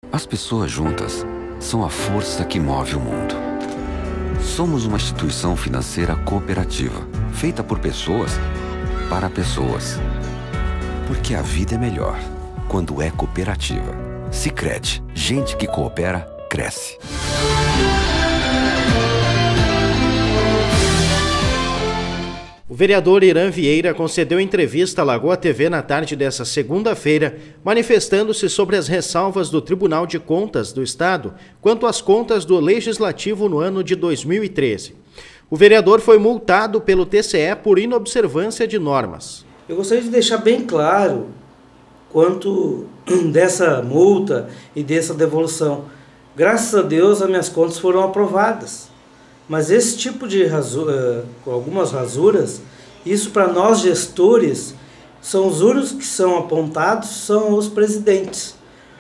As pessoas juntas são a força que move o mundo. Somos uma instituição financeira cooperativa, feita por pessoas para pessoas. Porque a vida é melhor quando é cooperativa. Sicredi, gente que coopera, cresce. O vereador Irã Vieira concedeu entrevista à Lagoa TV na tarde desta segunda-feira, manifestando-se sobre as ressalvas do Tribunal de Contas do Estado quanto às contas do Legislativo no ano de 2013. O vereador foi multado pelo TCE por inobservância de normas. Eu gostaria de deixar bem claro quanto dessa multa e dessa devolução. Graças a Deus, as minhas contas foram aprovadas. Mas esse tipo de algumas rasuras, isso para nós gestores, são os únicos que são apontados, são os presidentes.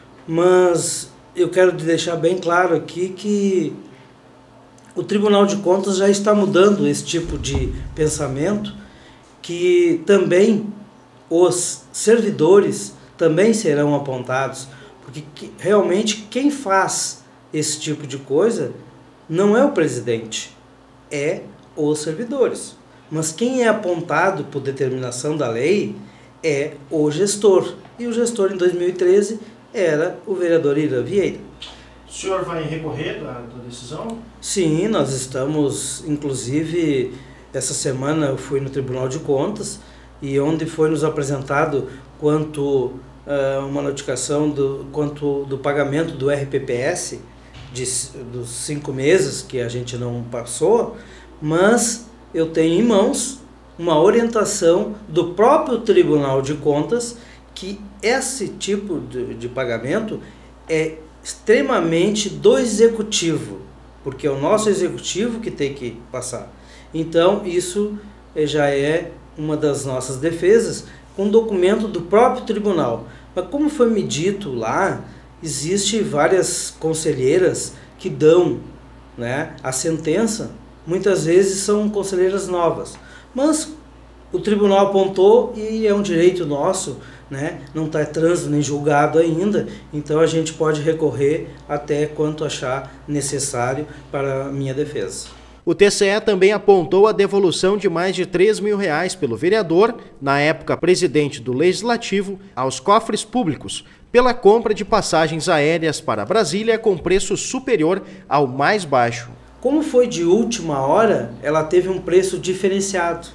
Mas eu quero deixar bem claro aqui que o Tribunal de Contas já está mudando esse tipo de pensamento, que também os servidores também serão apontados, porque realmente quem faz esse tipo de coisa não é o presidente, é os servidores. Mas quem é apontado por determinação da lei é o gestor. E o gestor em 2013 era o vereador Irã Vieira. O senhor vai recorrer da decisão? Sim, nós estamos, inclusive, essa semana eu fui no Tribunal de Contas e onde foi nos apresentado quanto uma notificação quanto do pagamento do RPPS, dos 5 meses que a gente não passou, mas eu tenho em mãos uma orientação do próprio Tribunal de Contas que esse tipo de pagamento é extremamente do executivo, porque é o nosso executivo que tem que passar. Então isso já é uma das nossas defesas, com documento do próprio tribunal. Mas como foi me dito lá, existe várias conselheiras que dão, né, a sentença, muitas vezes são conselheiras novas, mas o tribunal apontou e é um direito nosso, né, não está trânsito nem julgado ainda, então a gente pode recorrer até quanto achar necessário para a minha defesa. O TCE também apontou a devolução de mais de R$3 mil pelo vereador, na época presidente do Legislativo, aos cofres públicos, pela compra de passagens aéreas para Brasília com preço superior ao mais baixo. Como foi de última hora, ela teve um preço diferenciado.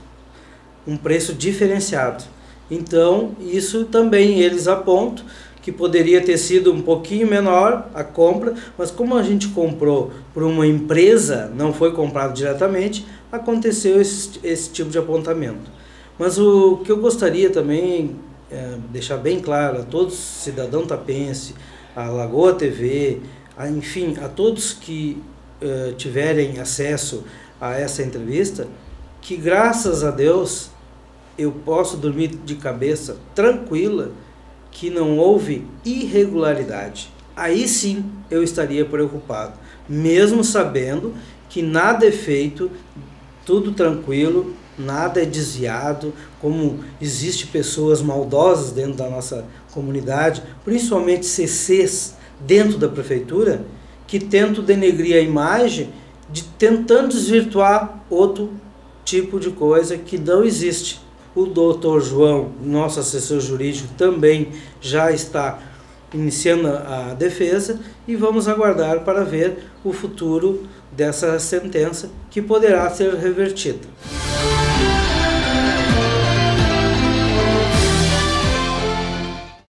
Então, isso também eles apontam que poderia ter sido um pouquinho menor a compra, mas como a gente comprou por uma empresa, não foi comprado diretamente, aconteceu esse tipo de apontamento. Mas o que eu gostaria também deixar bem claro a todos, cidadão tapense, a Lagoa TV, enfim, a todos que tiverem acesso a essa entrevista, que graças a Deus eu posso dormir de cabeça tranquila que não houve irregularidade. Aí sim eu estaria preocupado, mesmo sabendo que nada é feito, tudo tranquilo, nada é desviado, como existe pessoas maldosas dentro da nossa comunidade, principalmente CCs dentro da prefeitura, que tentam denegrir a imagem, tentando desvirtuar outro tipo de coisa que não existe. O doutor João, nosso assessor jurídico, também já está iniciando a defesa e vamos aguardar para ver o futuro dessa sentença que poderá ser revertida.